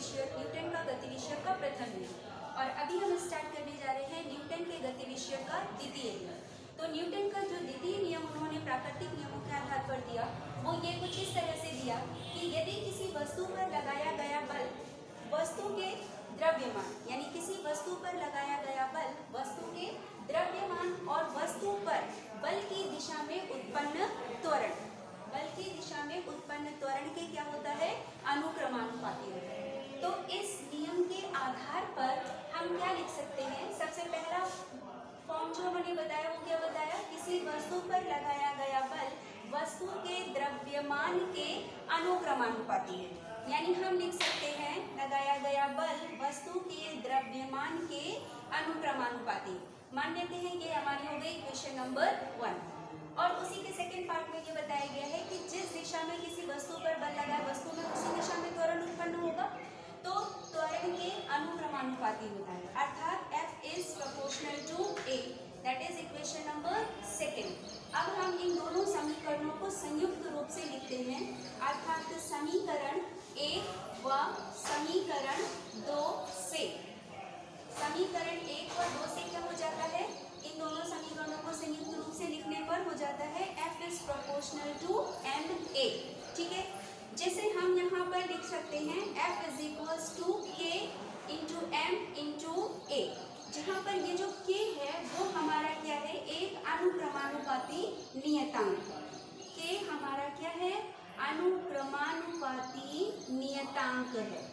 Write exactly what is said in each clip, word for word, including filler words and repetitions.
विषयक न्यूटन का गति विषयक का प्रथम नियम। और अभी हम स्टार्ट करने जा रहे हैं न्यूटन के गति विषयक का द्वितीय नियम। तो न्यूटन का जो द्वितीय नियम उन्होंने प्राकृतिक नियमों के आधार पर दिया वो ये कुछ इस तरह से दिया कि यदि किसी वस्तु पर लगाया गया बल वस्तु के द्रव्यमान यानी किसी वस्तु पर लगाया गया बल वस्तु के द्रव्यमान और वस्तु पर बल की दिशा में उत्पन्न त्वरण बल की दिशा में उत्पन्न त्वरण के क्या होता है अनुक्रमानुपाती होता है। तो इस नियम के आधार पर हम क्या लिख सकते हैं, सबसे पहला फॉर्म जो हमने बताया वो क्या बताया, किसी वस्तु पर लगाया गया बल वस्तु के द्रव्यमान के अनुक्रमानुपाती है। यानी हम लिख सकते हैं लगाया गया बल वस्तु के द्रव्यमान के अनुक्रमानुपाती। मान लेते हैं ये हमारी हो गई क्वेश्चन नंबर वन। और उसी के सेकंड पार्ट में ये बताया गया है कि जिस दिशा में किसी वस्तु पर बल लगा वस्तु में उसी दिशा में त्वरण उत्पन्न होगा, तो त्वरण के अनुक्रमानुपाती होता है, अर्थात F is proportional to A, that is equation number second. अब हम इन दोनों समीकरणों को संयुक्त रूप से लिखते हैं, अर्थात समीकरण एक व समीकरण दो से। समीकरण एक व दो से क्या हो जाता है, इन दोनों समीकरणों को संयुक्त रूप से लिखने पर हो जाता है F is proportional to M A। ठीक है, जैसे हम यहाँ पर लिख सकते हैं F is equals to K into M into A, जहाँ पर ये जो K है वो हमारा क्या है, एक अनुक्रमानुपाती नियतांक। K हमारा क्या है, अनुक्रमानुपाती नियतांक है।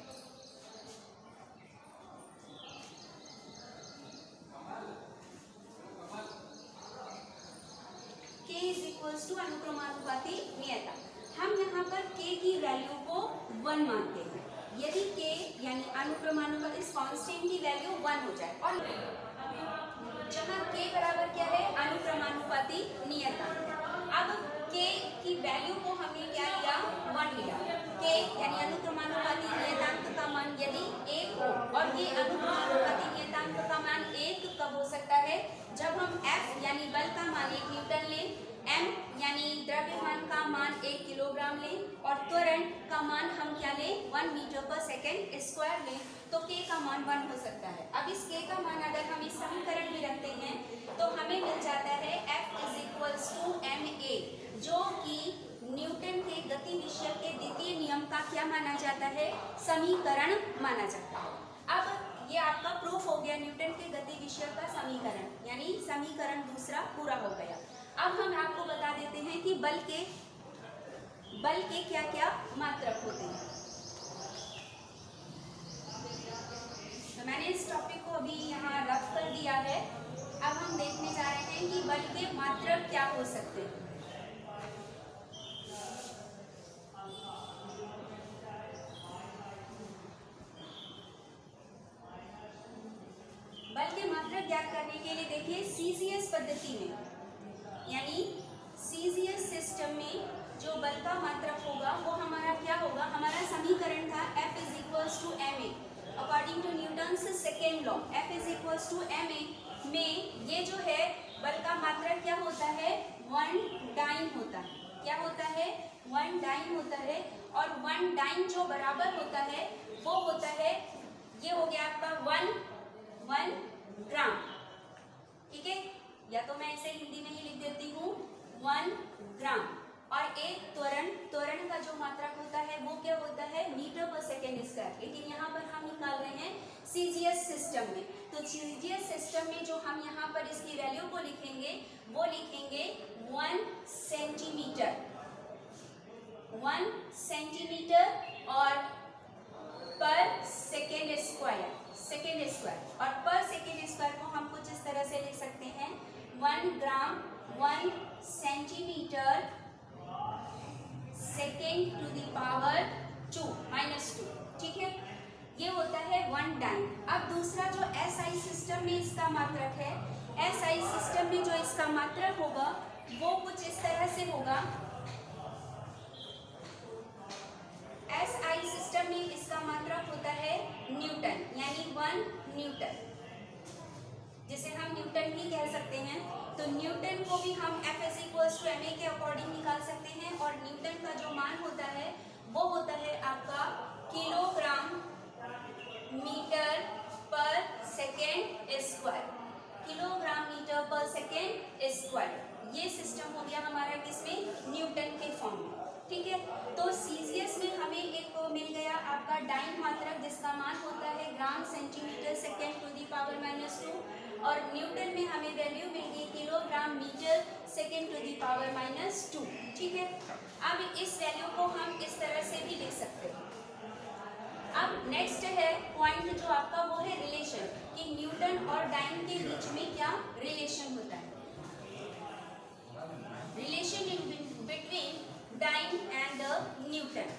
K is equals to अनुक्रमानुपाती नियतांक। हम यहाँ पर K की वैल्यू को वन मानते हैं। यदि K यानी अनुक्रमानुपाती इस कांस्टेंट की वैल्यू वन हो जाए और जहाँ K बराबर क्या है, अनुक्रमानुपाती नियतांक। अब K की वैल्यू को हमने क्या लिया, वन लिया। K यानी अनुक्रमानुपाती नियतांक का मान यदि एक हो, और ये अनुक्रमानुपाती नियतांक का मान एक कब हो सकता है, जब हम F यानी बल का मान एक न्यूटन लें, M यानी द्रव्यमान का मान एक किलोग्राम लें और त्वरण का मान हम क्या लें, one metre per second square लें, तो K का मान वन हो सकता है। अब इस K का मान अगर हम इस समीकरण में रखते हैं तो हमें मिल जाता है F is equals to M A, जो कि न्यूटन के गति विषय के द्वितीय नियम का क्या माना जाता है, समीकरण माना जाता है। अब ये आपका प्रूफ हो गया न्यूटन के गति विषय का समीकरण, यानी समीकरण दूसरा पूरा हो गया। अब हम आपको बता देते हैं कि बल के बल के क्या क्या मात्रक होते हैं। तो मैंने इस टॉपिक को अभी यहाँ रफ कर दिया है। अब हम देखने जा रहे हैं कि बल के मात्रक क्या हो सकते हैं। बल के मात्रक ज्ञात करने के लिए देखिए सीजीएस पद्धति में यानी सीजीएस सिस्टम में जो बल का मात्रक होगा वो हमारा क्या होगा, हमारा समीकरण था F is equals to M A according to Newton's second law. F is equals to M A में ये जो है बल का मात्रक क्या होता है, वन डाइन होता है। क्या होता है, वन डाइन होता है। और वन डाइन जो बराबर होता है वो होता है, ये हो गया आपका वन वन ग्राम। ठीक है, या तो मैं इसे हिंदी में ही लिख देती हूँ वन ग्राम। और एक त्वरण त्वरण का जो मात्रक होता है वो क्या होता है, मीटर पर सेकेंड स्क्वायर। लेकिन यहाँ पर हम निकाल रहे हैं सीजीएस सिस्टम में, तो सीजीएस सिस्टम में जो हम यहाँ पर इसकी वैल्यू को लिखेंगे वो लिखेंगे वन सेंटीमीटर वन सेंटीमीटर और पर सेकेंड स्क्वायर सेकेंड स्क्वायर और पर सेकेंड स्क्वायर को हम कुछ इस तरह से लिख सकते हैं one gram one centimetre second to the power to minus two. ठीक है, ये होता है वन डाइन। अब दूसरा जो एसआई सिस्टम में इसका मात्रक है, एसआई सिस्टम में जो इसका मात्रक होगा वो कुछ इस तरह से होगा। एसआई सिस्टम में इसका मात्रक होता है न्यूटन, यानी वन न्यूटन, जिसे हम न्यूटन ही कह सकते हैं। तो न्यूटन को भी हम F is equals to M A के अकॉर्डिंग निकाल सकते हैं और न्यूटन का जो मान होता है वो होता है आपका किलोग्राम डाइन मात्रक जिसका मान होता है gram centimetre second to the power minus two, और न्यूटन में हमें वैल्यू मिल गई kilogram metre second to the power minus two. ठीक है, अब इस वैल्यू को हम इस तरह से भी लिख सकते हैं। अब नेक्स्ट है पॉइंट जो आपका वो है रिलेशन, कि न्यूटन और डाइन के बीच में क्या रिलेशन होता है। Relation in between dyne and the newton.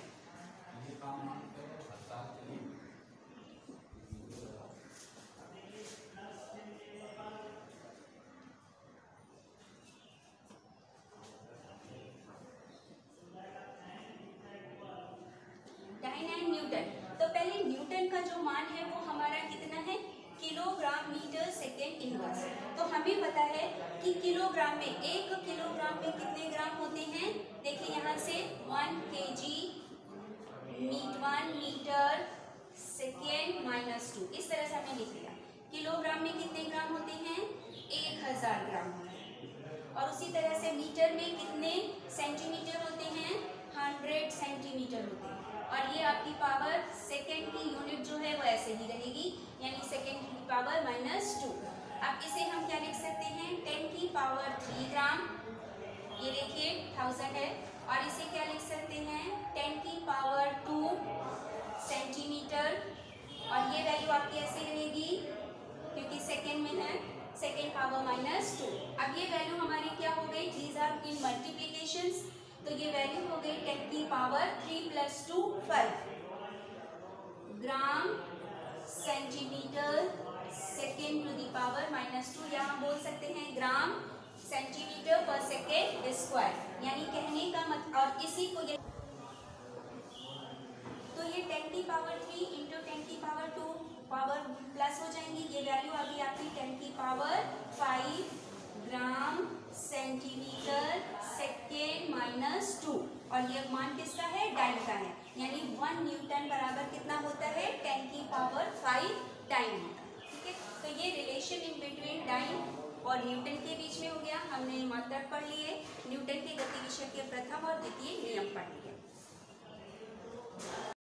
Dyne and newton, तो पहले न्यूटन का जो मान है वो हमारा कितना है, किलोग्राम मीटर सेकेंड इनवर्स। तो हमें पता है कि किलोग्राम में, एक किलोग्राम में कितने ग्राम होते हैं, देखिए यहाँ से one K G meet one metre second minus two, इस तरह से हमने लिख लिया। किलोग्राम में कितने ग्राम होते हैं, एक हजार ग्राम होते हैं। और उसी तरह से मीटर में कितने सेंटीमीटर होते हैं, हंड्रेड सेंटीमीटर होते हैं। और ये आपकी पावर सेकेंड की यूनिट जो है वो ऐसे ही रहेगी, यानी सेकेंड की पावर माइनस टू। अब इसे हम क्या लिख सकते हैं, टेन की पावर थ्री ग्राम, ये देखिए थाउजेंड है। और इसे क्या लिख सकते हैं, टेन की पावर टू सेंटीमीटर, और ये वैल्यू आपकी ऐसे रहेगी क्योंकि सेकेंड में है, सेकेंड पावर माइनस टू। अब ये वैल्यू हमारी क्या हो गई, दीज आर इन मल्टीप्लीकेशंस, तो ये वैल्यू हो गई टेन की power three plus two five gram centimetre second to the power minus two, या हम बोल सकते हैं gram centimetre per second square, यानी कहने का मत। और इसी को ये तो ये टेन की पावर थ्री इंटू टेन की पावर टू पावर प्लस हो जाएंगी, ये वैल्यू आ गई आपकी टेन की power five gram centimetre second minus two. और ये मान किसका है, डाइन का है, यानी वन न्यूटन बराबर कितना होता है, टेन की पावर फाइव डाइन होता है। ठीक है, तो ये रिलेशन इन बिटवीन डाइन और न्यूटन के बीच में हो गया। हमने मात्रक पढ़ लिए, न्यूटन के गति विषय के प्रथम और द्वितीय नियम पढ़ लिए।